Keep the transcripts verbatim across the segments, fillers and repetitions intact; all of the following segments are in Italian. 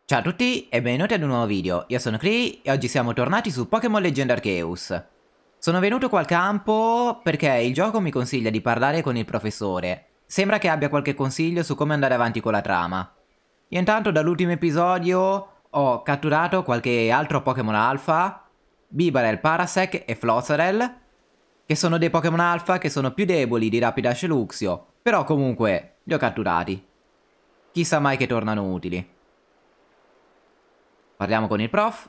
Ciao a tutti e benvenuti ad un nuovo video, io sono Cree e oggi siamo tornati su Pokémon Legend Arceus. Sono venuto qua al campo perché il gioco mi consiglia di parlare con il professore. Sembra che abbia qualche consiglio su come andare avanti con la trama. Io intanto dall'ultimo episodio ho catturato qualche altro Pokémon Alpha, Bibarel, Parasect e Flozzarell, che sono dei Pokémon Alpha che sono più deboli di Rapidash e Luxio, però comunque li ho catturati. Chissà mai che tornano utili. Parliamo con il prof.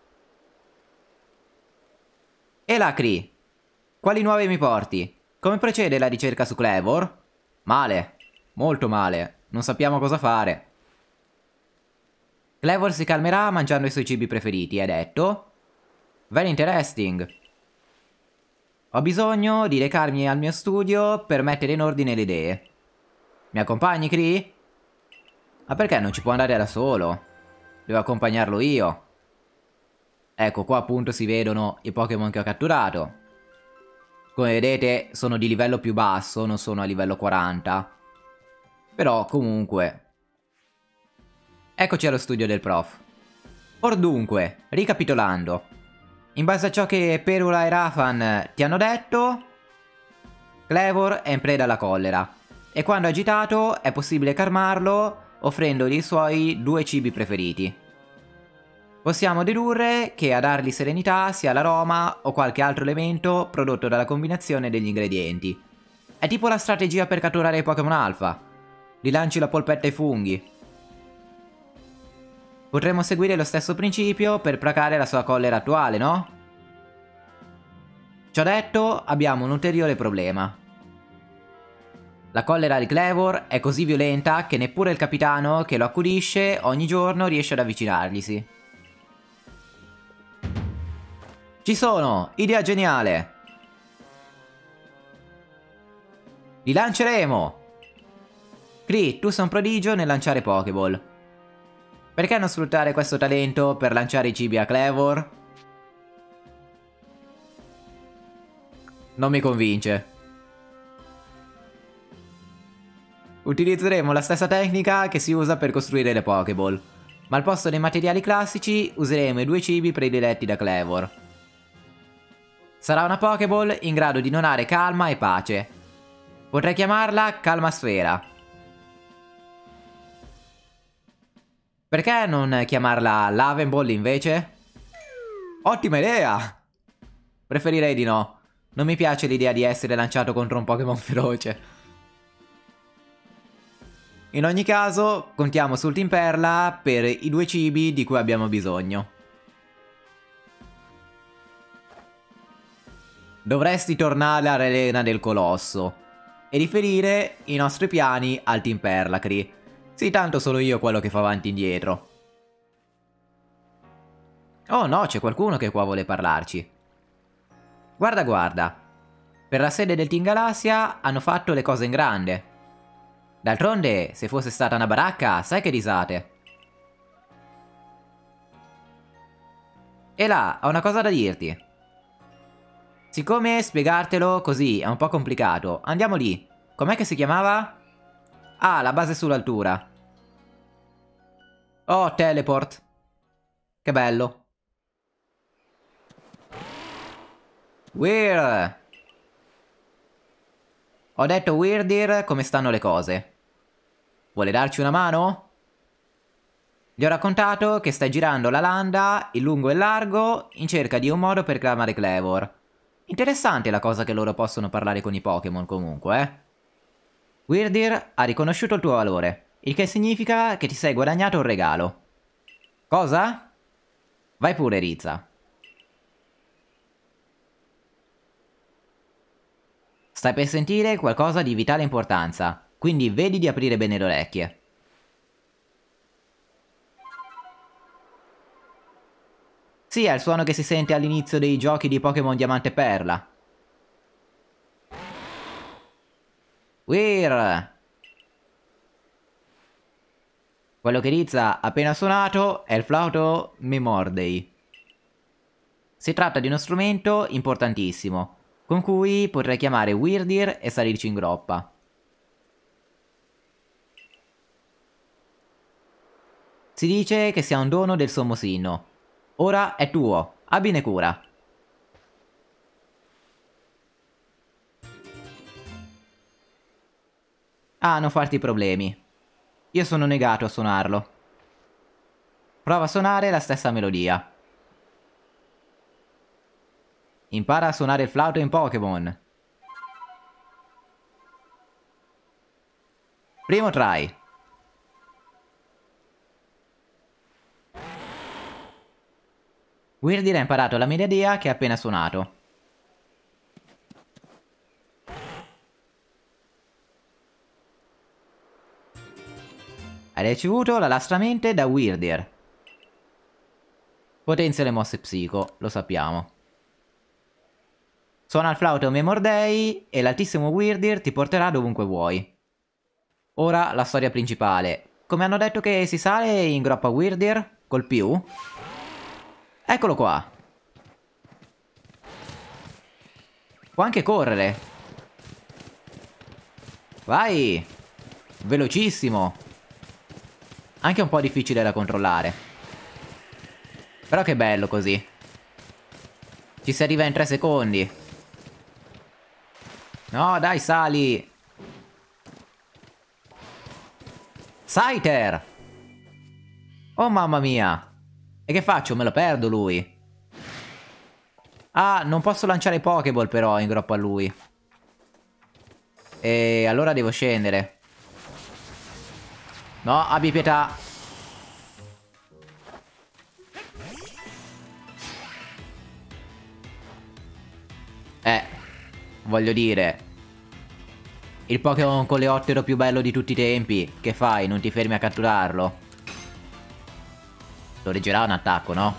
E là, Cree. Quali nuove mi porti? Come procede la ricerca su Kleavor? Male. Molto male. Non sappiamo cosa fare. Kleavor si calmerà mangiando i suoi cibi preferiti, hai detto? Very interesting. Ho bisogno di recarmi al mio studio per mettere in ordine le idee. Mi accompagni, Cree? Ma perché non ci può andare da solo? Devo accompagnarlo io. Ecco, qua appunto si vedono i Pokémon che ho catturato. Come vedete sono di livello più basso, non sono a livello quaranta. Però comunque. Eccoci allo studio del prof. Or dunque, ricapitolando. In base a ciò che Perula e Rafan ti hanno detto, Kleavor è in preda alla collera. E quando è agitato è possibile calmarlo offrendogli i suoi due cibi preferiti. Possiamo dedurre che a dargli serenità sia l'aroma o qualche altro elemento prodotto dalla combinazione degli ingredienti. È tipo la strategia per catturare i Pokémon Alpha. Li lanci la polpetta ai funghi. Potremmo seguire lo stesso principio per placare la sua collera attuale, no? Ciò detto, abbiamo un ulteriore problema. La collera di Kleavor è così violenta che neppure il capitano che lo accudisce ogni giorno riesce ad avvicinarglisi. Ci sono! Idea geniale! Li lanceremo! Cree, tu sei un prodigio nel lanciare Pokéball. Perché non sfruttare questo talento per lanciare i cibi a Kleavor? Non mi convince. Utilizzeremo la stessa tecnica che si usa per costruire le Pokéball, ma al posto dei materiali classici useremo i due cibi prediletti da Kleavor. Sarà una Pokéball in grado di donare calma e pace. Potrei chiamarla Calma Sfera. Perché non chiamarla Lavenball invece? Ottima idea! Preferirei di no. Non mi piace l'idea di essere lanciato contro un Pokémon feroce. In ogni caso, contiamo sul Team Perla per i due cibi di cui abbiamo bisogno. Dovresti tornare all'arena del Colosso e riferire i nostri piani al Team Perla, Cree. Sì, tanto sono io quello che fa avanti e indietro. Oh no, c'è qualcuno che qua vuole parlarci. Guarda, guarda. Per la sede del Team Galassia hanno fatto le cose in grande. D'altronde, se fosse stata una baracca, sai che risate. E là, ho una cosa da dirti. Siccome spiegartelo così è un po' complicato, andiamo lì. Com'è che si chiamava? Ah, la base sull'altura. Oh, teleport. Che bello. Weird. Ho detto Weirdir, come stanno le cose? Vuole darci una mano? Gli ho raccontato che stai girando la landa in lungo e largo in cerca di un modo per chiamare Kleavor. Interessante la cosa che loro possono parlare con i Pokémon comunque, eh? Weirdir ha riconosciuto il tuo valore, il che significa che ti sei guadagnato un regalo. Cosa? Vai pure, Rizza. Stai per sentire qualcosa di vitale importanza, quindi vedi di aprire bene le orecchie. Sì, è il suono che si sente all'inizio dei giochi di Pokémon Diamante e Perla. Weird! Quello che Rizza ha appena suonato è il flauto Memordei. Si tratta di uno strumento importantissimo, con cui potrei chiamare Weirdir e salirci in groppa. Si dice che sia un dono del sommo Sinnoh. Ora è tuo, abbine cura. Ah, non farti problemi. Io sono negato a suonarlo. Prova a suonare la stessa melodia. Impara a suonare il flauto in Pokémon. Primo try. Weirdir ha imparato la melodia che ha appena suonato. Hai ricevuto la lastramente da Weirdir. Potenzia le mosse psico, lo sappiamo. Suona il flauto Memordei e l'altissimo Weirdir ti porterà dovunque vuoi. Ora la storia principale. Come hanno detto che si sale in groppa Weirdir? Col più? Eccolo qua. Può anche correre. Vai. Velocissimo. Anche un po' difficile da controllare. Però che bello così. Ci si arriva in tre secondi. No, dai, sali. Scyther! Oh mamma mia! E che faccio? Me lo perdo lui. Ah, non posso lanciare Pokéball però in groppa a lui. E allora devo scendere. No, abbi pietà. Eh, voglio dire, il Pokémon coleottero più bello di tutti i tempi. Che fai? Non ti fermi a catturarlo? Lo reggerà un attacco, no?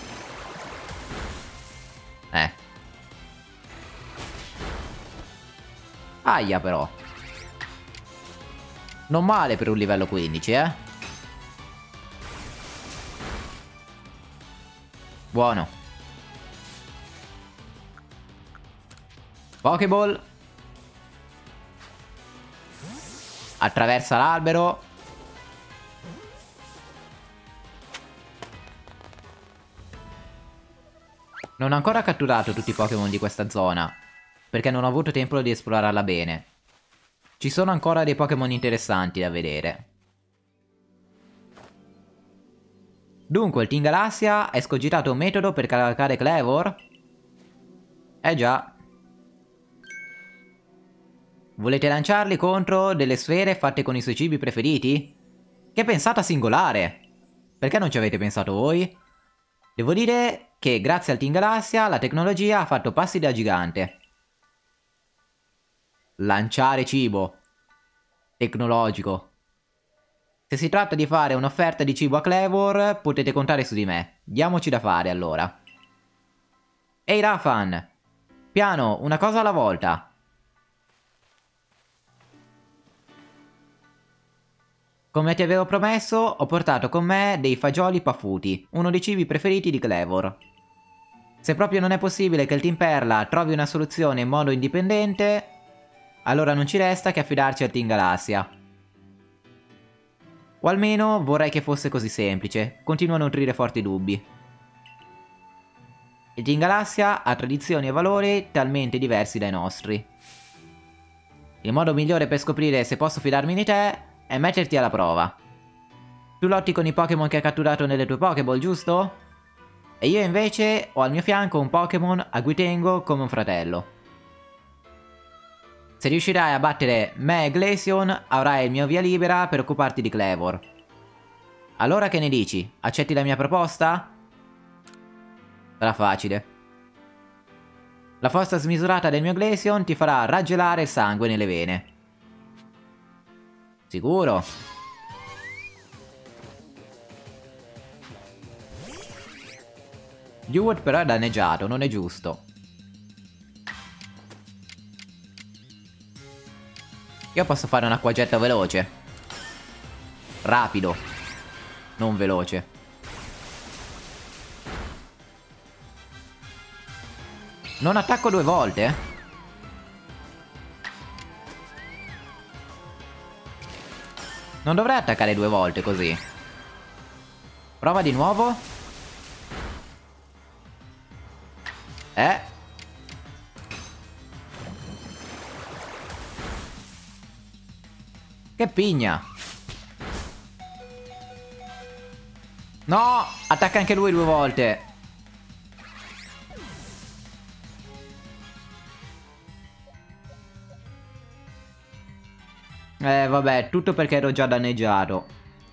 Eh. Aia però. Non male per un livello quindici, eh. Buono. Pokéball. Attraversa l'albero. Non ho ancora catturato tutti i Pokémon di questa zona, perché non ho avuto tempo di esplorarla bene. Ci sono ancora dei Pokémon interessanti da vedere. Dunque, il Team Galassia ha escogitato un metodo per cavalcare Kleavor? Eh già. Volete lanciarli contro delle sfere fatte con i suoi cibi preferiti? Che pensata singolare! Perché non ci avete pensato voi? Devo dire che grazie al Team Galassia la tecnologia ha fatto passi da gigante. Lanciare cibo. Tecnologico. Se si tratta di fare un'offerta di cibo a Kleavor, potete contare su di me. Diamoci da fare, allora. Ehi Rafan! Piano, una cosa alla volta. Come ti avevo promesso, ho portato con me dei fagioli paffuti, uno dei cibi preferiti di Kleavor. Se proprio non è possibile che il Team Perla trovi una soluzione in modo indipendente, allora non ci resta che affidarci al Team Galassia. O almeno vorrei che fosse così semplice, continuo a nutrire forti dubbi. Il Team Galassia ha tradizioni e valori talmente diversi dai nostri. Il modo migliore per scoprire se posso fidarmi di te è metterti alla prova. Tu lotti con i Pokémon che hai catturato nelle tue Pokéball, giusto? E io invece ho al mio fianco un Pokémon a cui tengo come un fratello. Se riuscirai a battere me e Glaceon, avrai il mio via libera per occuparti di Kleavor. Allora che ne dici? Accetti la mia proposta? Sarà facile. La forza smisurata del mio Glaceon ti farà raggelare il sangue nelle vene. Sicuro? Duwat però è danneggiato, non è giusto. Io posso fare un acquagetto veloce. Rapido. Non veloce. Non attacco due volte, eh? Non dovrei attaccare due volte così. Prova di nuovo. Eh. Che pigna. No, attacca anche lui due volte. Eh vabbè, tutto perché ero già danneggiato.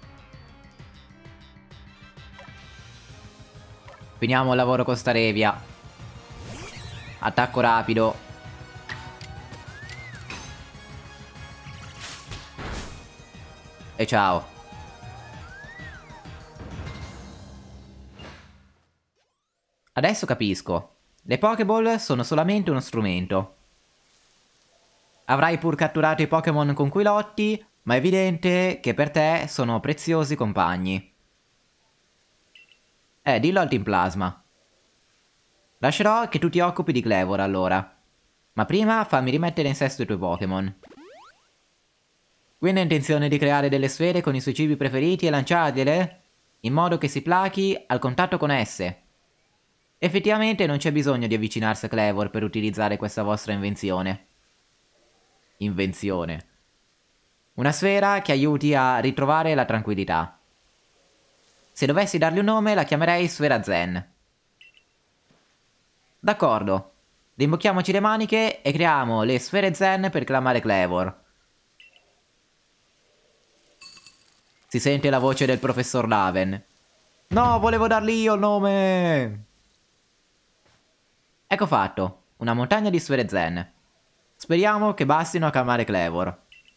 Finiamo il lavoro con sta Revia. Attacco rapido. E ciao. Adesso capisco. Le Pokéball sono solamente uno strumento. Avrai pur catturato i Pokémon con cui lotti, ma è evidente che per te sono preziosi compagni. Eh, dillo al Team Plasma. Lascerò che tu ti occupi di Kleavor allora. Ma prima fammi rimettere in sesto i tuoi Pokémon. Quindi hai intenzione di creare delle sfere con i suoi cibi preferiti e lanciargliele? In modo che si plachi al contatto con esse. Effettivamente non c'è bisogno di avvicinarsi a Kleavor per utilizzare questa vostra invenzione. Invenzione. Una sfera che aiuti a ritrovare la tranquillità. Se dovessi dargli un nome la chiamerei Sfera Zen. D'accordo. Rimbocchiamoci le maniche e creiamo le Sfere Zen per clamare Kleavor. Si sente la voce del professor Laven. No, volevo dargli io il nome! Ecco fatto. Una montagna di Sfere Zen. Speriamo che bastino a calmare Kleavor.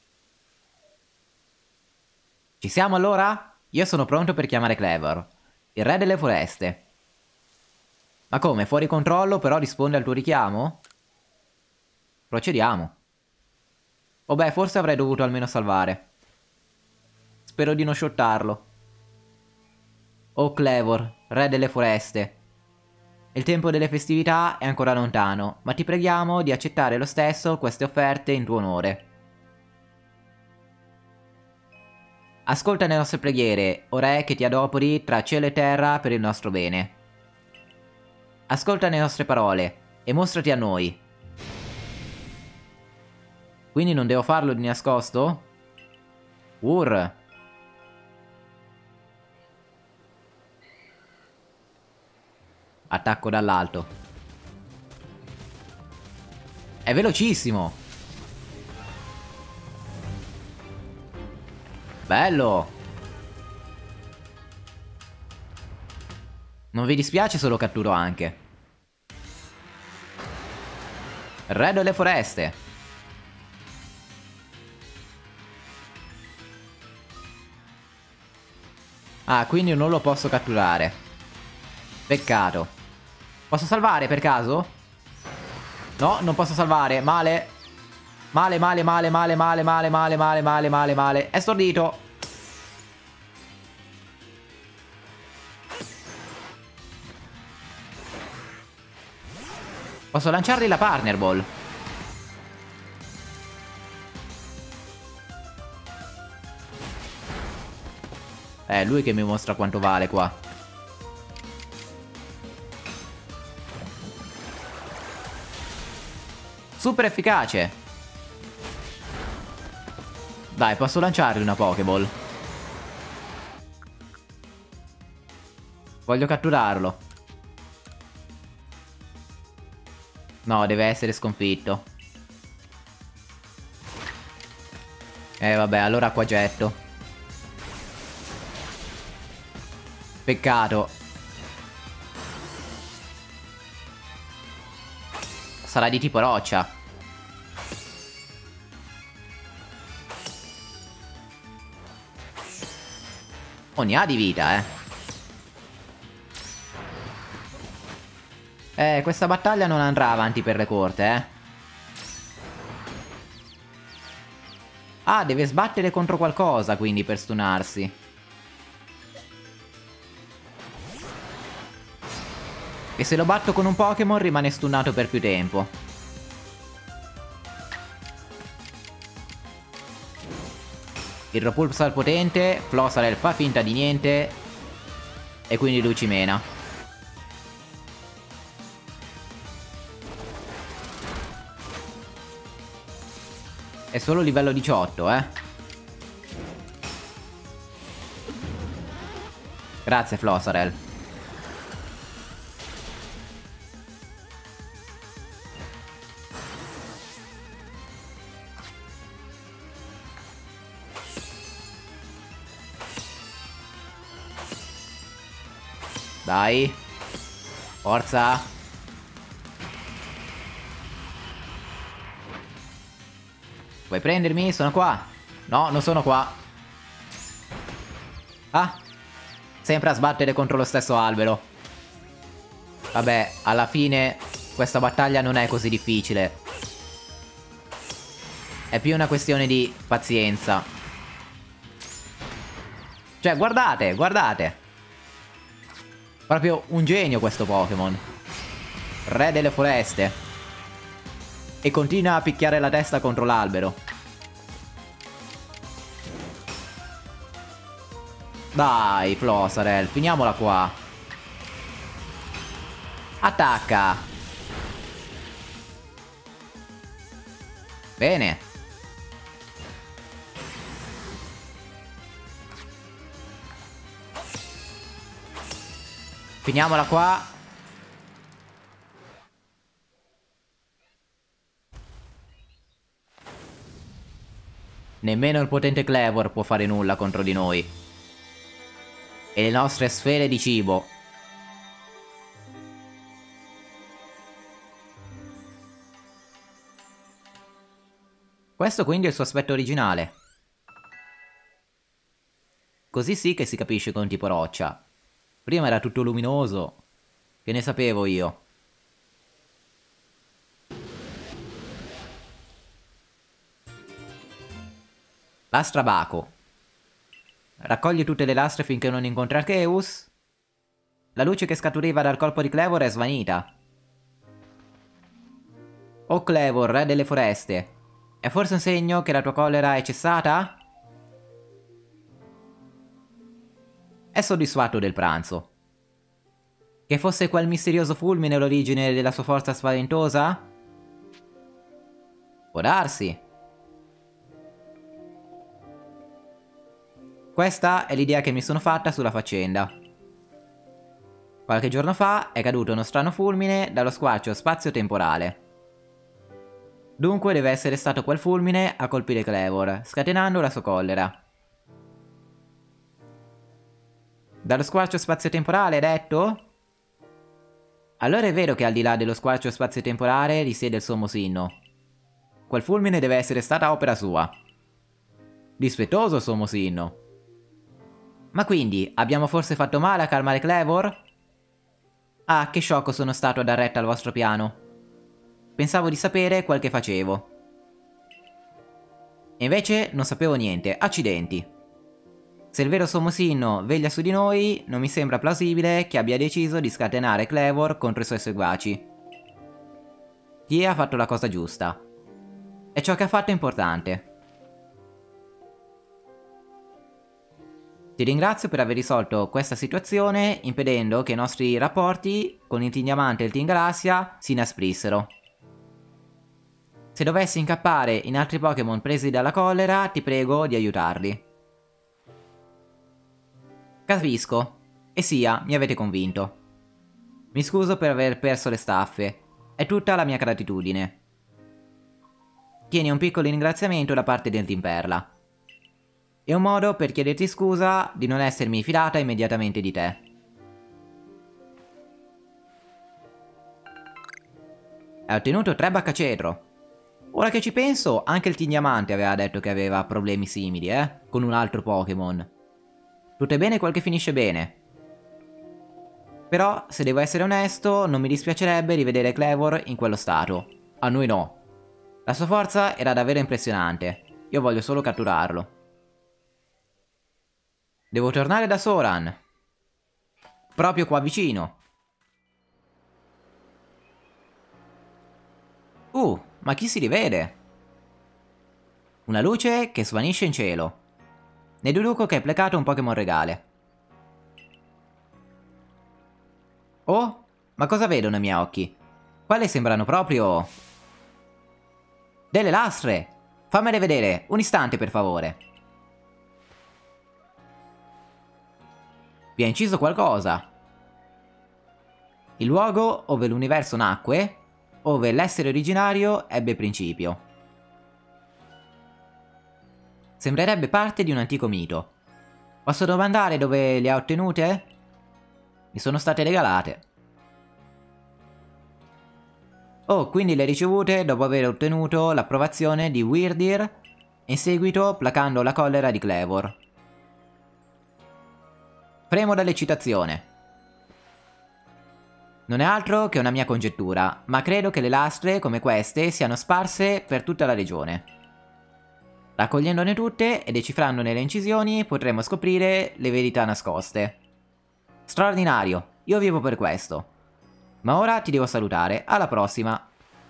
Ci siamo allora? Io sono pronto per chiamare Kleavor, il re delle foreste. Ma come, fuori controllo però risponde al tuo richiamo? Procediamo. Oh beh, forse avrei dovuto almeno salvare. Spero di non shottarlo. Oh Kleavor, re delle foreste. Il tempo delle festività è ancora lontano, ma ti preghiamo di accettare lo stesso queste offerte in tuo onore. Ascolta le nostre preghiere, o Re che ti adoperi tra cielo e terra per il nostro bene. Ascolta le nostre parole e mostrati a noi. Quindi non devo farlo di nascosto? Urr. Attacco dall'alto. È velocissimo. Bello. Non vi dispiace se lo catturo anche. Re delle foreste. Ah, quindi non lo posso catturare. Peccato. Posso salvare per caso? No, non posso salvare. Male. Male, male, male, male, male, male, male, male, male, male, male. È stordito. Posso lanciargli la Partner Ball. È lui che mi mostra quanto vale qua. Super efficace. Dai, posso lanciargli una Pokéball. Voglio catturarlo. No, deve essere sconfitto. Eh vabbè, allora qua getto. Peccato. Sarà di tipo roccia. Oh, ne ha di vita, eh. Eh, questa battaglia non andrà avanti per le corte, eh. Ah, deve sbattere contro qualcosa, quindi, per stunarsi. E se lo batto con un Pokémon rimane stunnato per più tempo. Il Repulsar potente, Flossarel fa finta di niente. E quindi lui ci mena. È solo livello diciotto, eh. Grazie, Flossarel. Dai. Forza. Vuoi prendermi? Sono qua. No, non sono qua. Ah. Sempre a sbattere contro lo stesso albero. Vabbè, alla fine questa battaglia non è così difficile. È più una questione di pazienza. Cioè, guardate, guardate. Proprio un genio questo Pokémon. Re delle foreste. E continua a picchiare la testa contro l'albero. Dai, Flossarel, finiamola qua. Attacca. Bene. Finiamola qua. Nemmeno il potente Kleavor può fare nulla contro di noi. E le nostre sfere di cibo. Questo quindi è il suo aspetto originale. Così sì che si capisce con tipo roccia. Prima era tutto luminoso. Che ne sapevo io. Lastra Baco. Raccogli tutte le lastre finché non incontri Arceus. La luce che scaturiva dal colpo di Kleavor è svanita. Oh Kleavor, re delle foreste. È forse un segno che la tua collera è cessata? È soddisfatto del pranzo. Che fosse quel misterioso fulmine l'origine della sua forza spaventosa? Può darsi. Questa è l'idea che mi sono fatta sulla faccenda. Qualche giorno fa è caduto uno strano fulmine dallo squarcio spazio-temporale. Dunque deve essere stato quel fulmine a colpire Kleavor, scatenando la sua collera. Dallo squarcio spazio-temporale, hai detto? Allora è vero che al di là dello squarcio spazio-temporale risiede il sommo Sinnoh. Quel fulmine deve essere stata opera sua. Dispettoso, sommo Sinnoh. Ma quindi, abbiamo forse fatto male a calmare Kleavor? Ah, che sciocco sono stato a dar retta al vostro piano. Pensavo di sapere quel che facevo. E invece non sapevo niente, accidenti. Se il vero sommo Sinnoh veglia su di noi, non mi sembra plausibile che abbia deciso di scatenare Kleavor contro i suoi seguaci. Chi ha fatto la cosa giusta. E ciò che ha fatto è importante. Ti ringrazio per aver risolto questa situazione impedendo che i nostri rapporti con il Team Diamante e il Team Galassia si inasprissero. Se dovessi incappare in altri Pokémon presi dalla collera, ti prego di aiutarli. Capisco. E sia, mi avete convinto. Mi scuso per aver perso le staffe. È tutta la mia gratitudine. Tieni un piccolo ringraziamento da parte del Team Perla. È un modo per chiederti scusa di non essermi fidata immediatamente di te. Hai ottenuto tre baccacetro. Ora che ci penso, anche il Team Diamante aveva detto che aveva problemi simili, eh? Con un altro Pokémon. Tutto è bene quel che finisce bene. Però, se devo essere onesto, non mi dispiacerebbe rivedere Kleavor in quello stato. A noi no. La sua forza era davvero impressionante. Io voglio solo catturarlo. Devo tornare da Soran. Proprio qua vicino. Uh, ma chi si rivede? Una luce che svanisce in cielo. Ne deduco che è plecato un Pokémon regale. Oh, ma cosa vedono i miei occhi? Quelle sembrano proprio... delle lastre! Fammele vedere, un istante per favore. Vi ha inciso qualcosa. Il luogo ove l'universo nacque, ove l'essere originario ebbe principio. Sembrerebbe parte di un antico mito. Posso domandare dove le ha ottenute? Mi sono state regalate. Oh, quindi le ricevute dopo aver ottenuto l'approvazione di Wyrdir, in seguito placando la collera di Clevor. Premo dall'eccitazione. Non è altro che una mia congettura, ma credo che le lastre come queste siano sparse per tutta la regione. Raccogliendone tutte e decifrandone le incisioni potremo scoprire le verità nascoste. Straordinario, io vivo per questo. Ma ora ti devo salutare, alla prossima!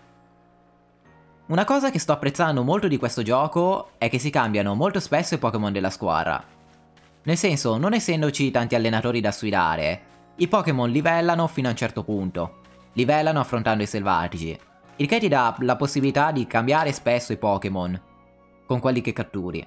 Una cosa che sto apprezzando molto di questo gioco è che si cambiano molto spesso i Pokémon della squadra. Nel senso, non essendoci tanti allenatori da sfidare, i Pokémon livellano fino a un certo punto. Livellano affrontando i selvatici, il che ti dà la possibilità di cambiare spesso i Pokémon con quelli che catturi.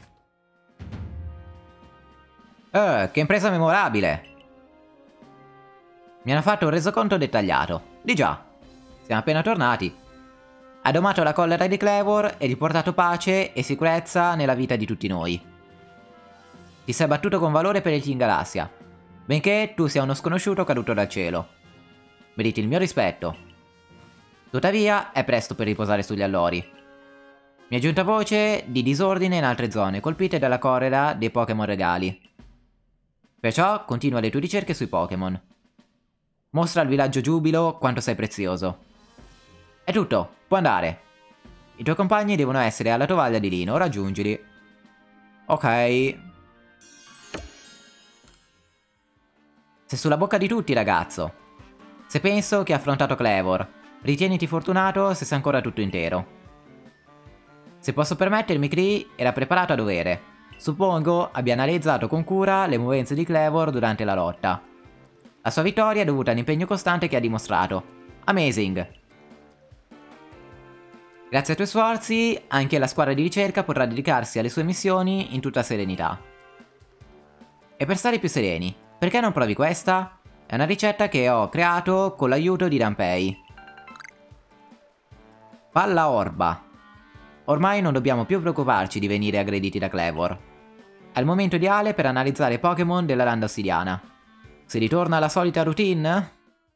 Eh, che impresa memorabile! Mi hanno fatto un resoconto dettagliato. Di già, siamo appena tornati. Ha domato la collera di Clevor e riportato pace e sicurezza nella vita di tutti noi. Ti sei battuto con valore per il Team Galassia, benché tu sia uno sconosciuto caduto dal cielo. Meriti il mio rispetto. Tuttavia, è presto per riposare sugli allori. Mi è giunta voce di disordine in altre zone colpite dalla collera dei Pokémon regali. Perciò continua le tue ricerche sui Pokémon. Mostra al villaggio Giubilo quanto sei prezioso. È tutto, puoi andare. I tuoi compagni devono essere alla tovaglia di Lino, raggiungili. Ok. Sei sulla bocca di tutti, ragazzo. Se penso che hai affrontato Clevor, ritieniti fortunato se sei ancora tutto intero. Se posso permettermi, Cree era preparato a dovere. Suppongo abbia analizzato con cura le movenze di Clevor durante la lotta. La sua vittoria è dovuta all'impegno costante che ha dimostrato. Amazing! Grazie ai tuoi sforzi, anche la squadra di ricerca potrà dedicarsi alle sue missioni in tutta serenità. E per stare più sereni, perché non provi questa? È una ricetta che ho creato con l'aiuto di Danpei. Palla orba. Ormai non dobbiamo più preoccuparci di venire aggrediti da Clevor. È il momento ideale per analizzare i Pokémon della landa ossidiana. Si ritorna alla solita routine?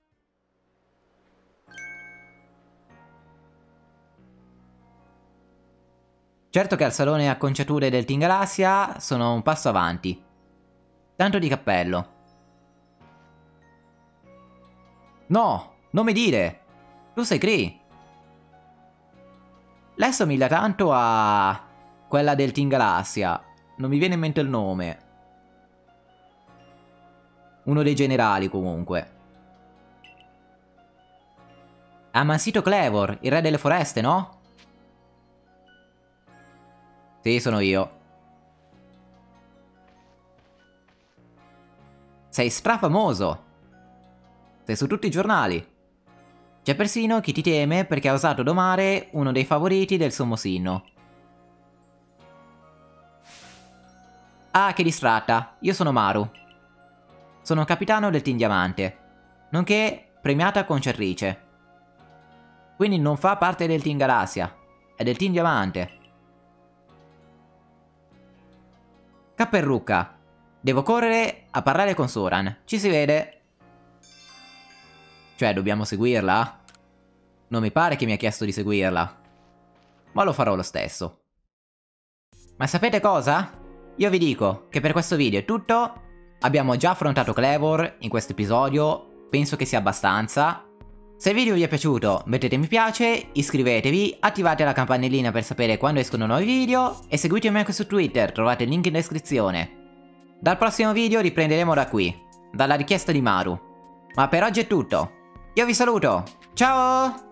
Certo che al salone acconciature del Team Galassia sono un passo avanti. Tanto di cappello. No, non mi dire! Tu sei Cree! Lei somiglia tanto a... quella del Team Galassia. Non mi viene in mente il nome. Uno dei generali, comunque. Ha ammansito Clevor, il re delle foreste, no? Sì, sono io. Sei strafamoso. Sei su tutti i giornali. C'è persino chi ti teme perché ha osato domare uno dei favoriti del sommo sinno. Ah, che distratta. Io sono Maru. Sono capitano del Team Diamante, nonché premiata concertrice. Quindi non fa parte del Team Galassia, è del Team Diamante. Capperrucca. Devo correre a parlare con Soran. Ci si vede. Cioè, dobbiamo seguirla? Non mi pare che mi ha chiesto di seguirla. Ma lo farò lo stesso. Ma sapete cosa? Io vi dico che per questo video è tutto. Abbiamo già affrontato Clevor in questo episodio. Penso che sia abbastanza. Se il video vi è piaciuto mettete mi piace, iscrivetevi, attivate la campanellina per sapere quando escono nuovi video e seguitemi anche su Twitter, trovate il link in descrizione. Dal prossimo video riprenderemo da qui, dalla richiesta di Maru. Ma per oggi è tutto. Io vi saluto, ciao!